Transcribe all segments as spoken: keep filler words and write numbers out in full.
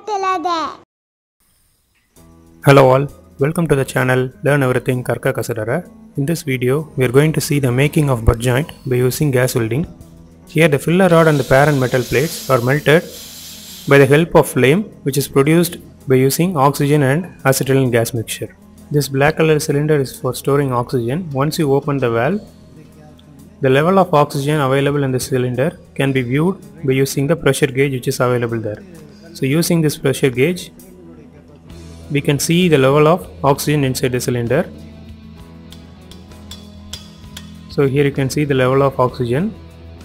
தெலாத. Hello all, welcome to the channel Learn Everything Karka Kasadara. In this video, we are going to see the making of butt joint by using gas welding. Here the filler rod and the parent metal plates are melted by the help of flame, which is produced by using oxygen and acetylene gas mixture. This black color cylinder is for storing oxygen. Once you open the valve, the level of oxygen available in the cylinder can be viewed by using the pressure gauge which is available there. So using this pressure gauge, we can see the level of oxygen inside the cylinder. So here you can see the level of oxygen.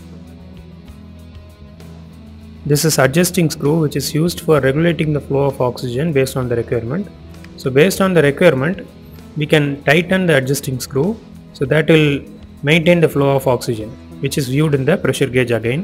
This is adjusting screw which is used for regulating the flow of oxygen based on the requirement. So based on the requirement, we can tighten the adjusting screw, so that will maintain the flow of oxygen, which is viewed in the pressure gauge again.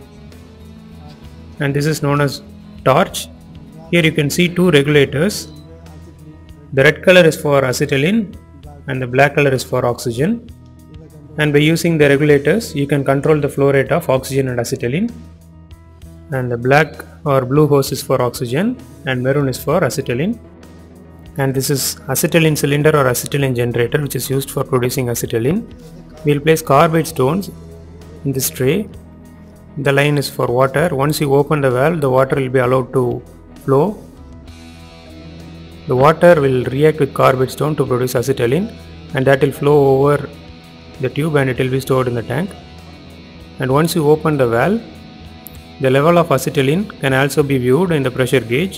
And this is known as torch. Here you can see two regulators. The red color is for acetylene and the black color is for oxygen. And by using the regulators, you can control the flow rate of oxygen and acetylene. And the black or blue hose is for oxygen and maroon is for acetylene. And this is acetylene cylinder or acetylene generator, which is used for producing acetylene. We will place carbide stones in this tray. The line is for water. Once you open the valve, the water will be allowed to flow. The water will react with carbide stone to produce acetylene, and that will flow over the tube and it will be stored in the tank. And once you open the valve, the level of acetylene can also be viewed in the pressure gauge.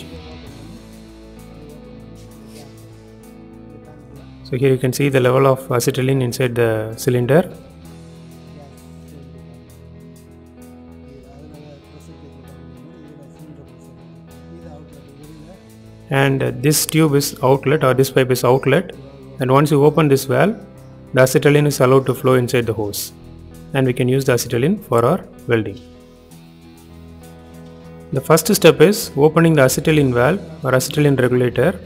So here you can see the level of acetylene inside the cylinder. And this tube is outlet, or this pipe is outlet, and once you open this valve, the acetylene is allowed to flow inside the hose, and we can use the acetylene for our welding. The first step is opening the acetylene valve or acetylene regulator.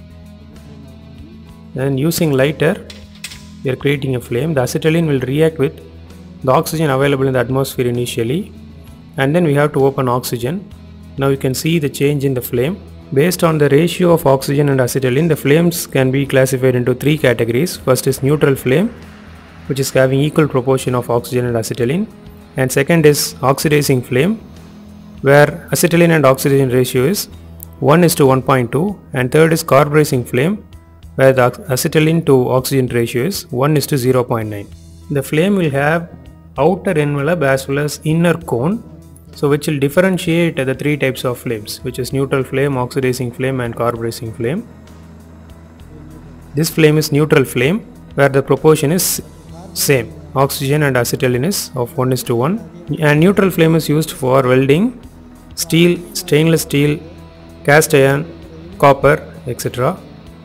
Then using lighter, we are creating a flame. The acetylene will react with the oxygen available in the atmosphere initially, and then we have to open oxygen. Now you can see the change in the flame. Based on the ratio of oxygen and acetylene, the flames can be classified into three categories. First is neutral flame, which is having equal proportion of oxygen and acetylene. And second is oxidizing flame, where acetylene and oxygen ratio is one is to one point two. And third is carburizing flame, where the acetylene to oxygen ratio is one is to zero point nine. The flame will have outer envelope as well as inner cone, so which will differentiate the three types of flames, which is neutral flame, oxidizing flame and carburizing flame. This flame is neutral flame, where the proportion is same, oxygen and acetylene is of one is to one. And neutral flame is used for welding steel, stainless steel, cast iron, copper, et cetera.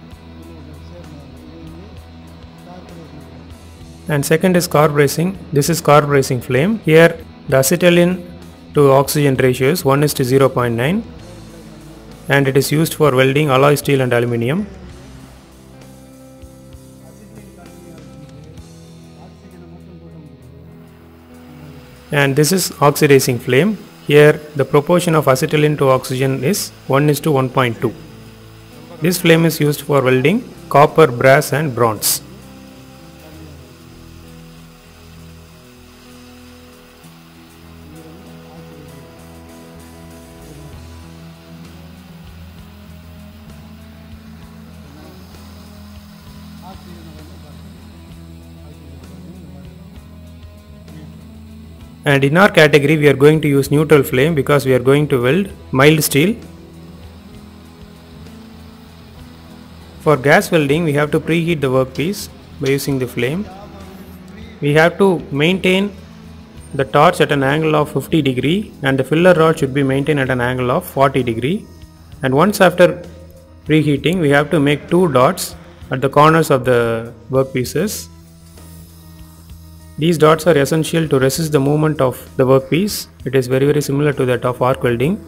And second is carburizing. This is carburizing flame. Here the acetylene to oxygen ratio is one is to zero point nine, and it is used for welding alloy steel and aluminium. And this is oxidizing flame. Here the proportion of acetylene to oxygen is one is to one point two. This flame is used for welding copper, brass and bronze. And in our category, we are going to use neutral flame because we are going to weld mild steel. For gas welding, we have to preheat the workpiece by using the flame. We have to maintain the torch at an angle of fifty degree, and the filler rod should be maintained at an angle of forty degree. And once after preheating, we have to make two dots at the corners of the workpieces. These dots are essential to resist the movement of the workpiece. It is very very similar to that of arc welding.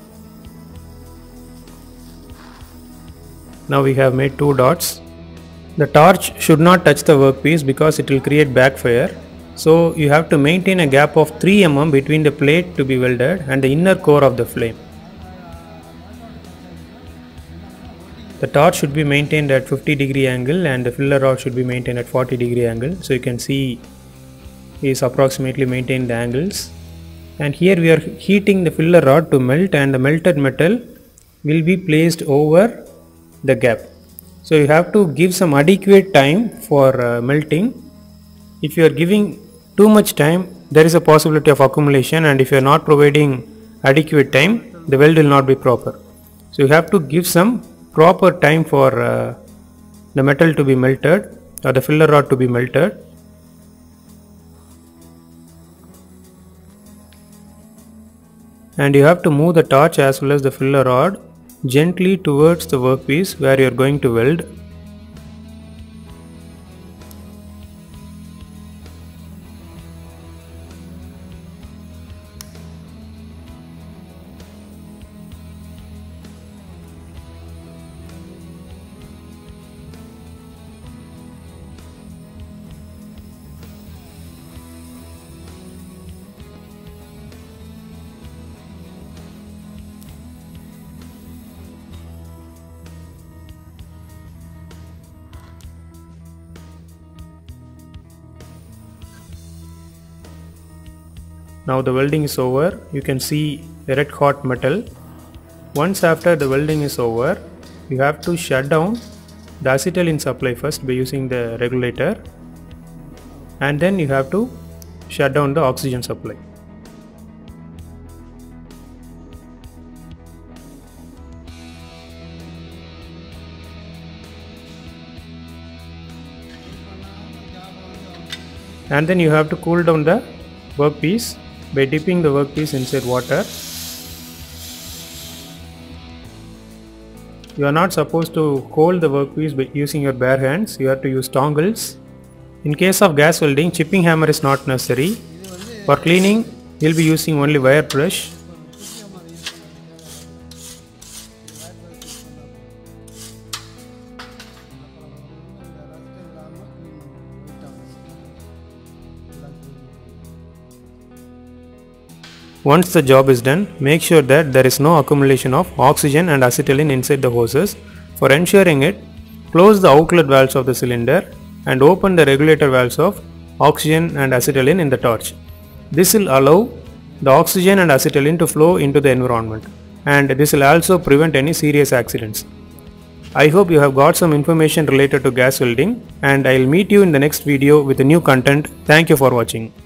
Now we have made two dots. The torch should not touch the workpiece because it will create backfire. So you have to maintain a gap of three millimeters between the plate to be welded and the inner core of the flame. The torch should be maintained at fifty degree angle and the filler rod should be maintained at forty degree angle. So you can see is approximately maintained the angles. And here we are heating the filler rod to melt, and the melted metal will be placed over the gap. So you have to give some adequate time for uh, melting. If you are giving too much time, there is a possibility of accumulation, and if you are not providing adequate time, the weld will not be proper. So you have to give some proper time for uh, the metal to be melted or the filler rod to be melted. And you have to move the torch as well as the filler rod gently towards the workpiece where you are going to weld. Now the welding is over. You can see the red hot metal. Once after the welding is over, you have to shut down the acetylene supply first by using the regulator, and then you have to shut down the oxygen supply. And then you have to cool down the workpiece by dipping the workpiece inside water. You are not supposed to hold the workpiece by using your bare hands. You have to use tongles. In case of gas welding, chipping hammer is not necessary. For cleaning, you will be using only wire brush. Once the job is done, make sure that there is no accumulation of oxygen and acetylene inside the hoses. For ensuring it, close the outlet valves of the cylinder and open the regulator valves of oxygen and acetylene in the torch. This will allow the oxygen and acetylene to flow into the environment, and this will also prevent any serious accidents. I hope you have got some information related to gas welding, and I will meet you in the next video with a new content. Thank you for watching.